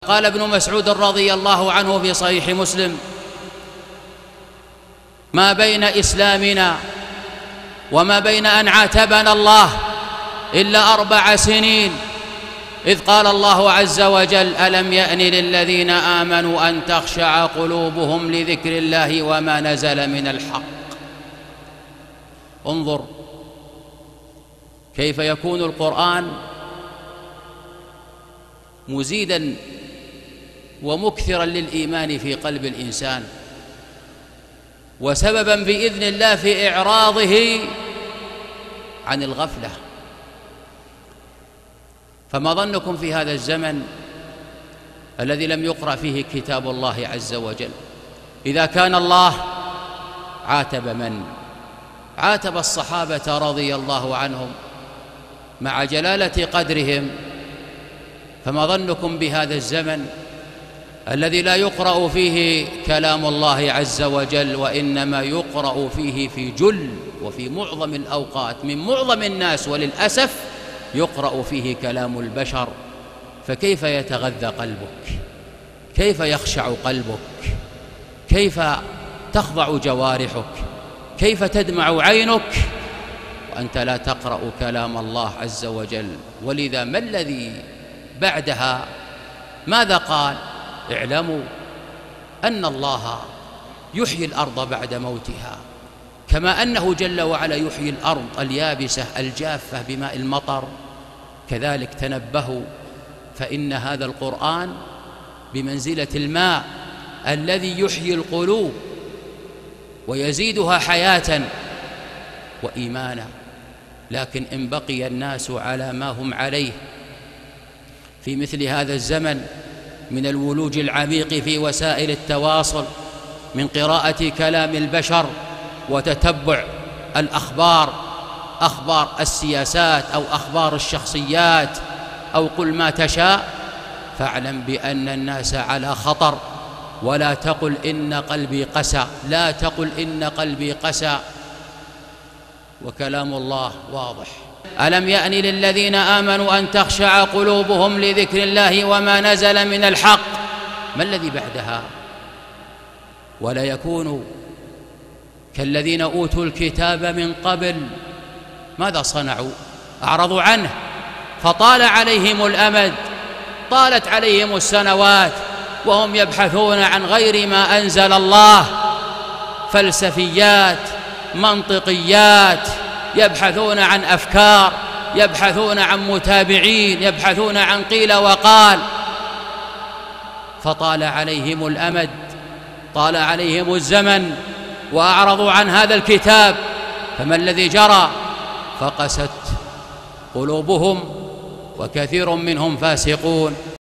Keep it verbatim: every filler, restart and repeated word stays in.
قال ابن مسعود رضي الله عنه في صحيح مسلم: ما بين إسلامنا وما بين أن عاتبنا الله إلا أربع سنين، إذ قال الله عز وجل: ألم يأن للذين آمنوا أن تخشع قلوبهم لذكر الله وما نزل من الحق. انظر كيف يكون القرآن مزيداً ومكثراً للإيمان في قلب الإنسان، وسبباً بإذن الله في إعراضه عن الغفلة. فما ظنكم في هذا الزمن الذي لم يقرأ فيه كتاب الله عز وجل؟ إذا كان الله عاتب من؟ عاتب الصحابة رضي الله عنهم مع جلالة قدرهم، فما ظنكم بهذا الزمن الذي لا يقرأ فيه كلام الله عز وجل، وإنما يقرأ فيه في جل وفي معظم الأوقات من معظم الناس، وللأسف يقرأ فيه كلام البشر. فكيف يتغذى قلبك؟ كيف يخشع قلبك؟ كيف تخضع جوارحك؟ كيف تدمع عينك وأنت لا تقرأ كلام الله عز وجل؟ ولذا ما الذي بعدها؟ ماذا قال؟ اعلموا أن الله يحيي الأرض بعد موتها، كما أنه جل وعلا يحيي الأرض اليابسة الجافة بماء المطر، كذلك تنبهوا فإن هذا القرآن بمنزلة الماء الذي يحيي القلوب ويزيدها حياة وإيمانا. لكن إن بقي الناس على ما هم عليه في مثل هذا الزمن من الولوج العميق في وسائل التواصل، من قراءة كلام البشر وتتبع الأخبار، أخبار السياسات أو أخبار الشخصيات أو قل ما تشاء، فاعلم بأن الناس على خطر. ولا تقل إن قلبي قسى، لا تقل إن قلبي قسى، وكلام الله واضح. ألم يأن للذين آمنوا أن تخشع قلوبهم لذكر الله وما نزل من الحق. ما الذي بعدها؟ ولا يكونوا كالذين أوتوا الكتاب من قبل. ماذا صنعوا؟ أعرضوا عنه فطال عليهم الأمد، طالت عليهم السنوات وهم يبحثون عن غير ما أنزل الله، فلسفيات، منطقيات، يبحثون عن أفكار، يبحثون عن متابعين، يبحثون عن قيل وقال، فطال عليهم الأمد، طال عليهم الزمن، وأعرضوا عن هذا الكتاب. فما الذي جرى؟ فقست قلوبهم وكثير منهم فاسقون.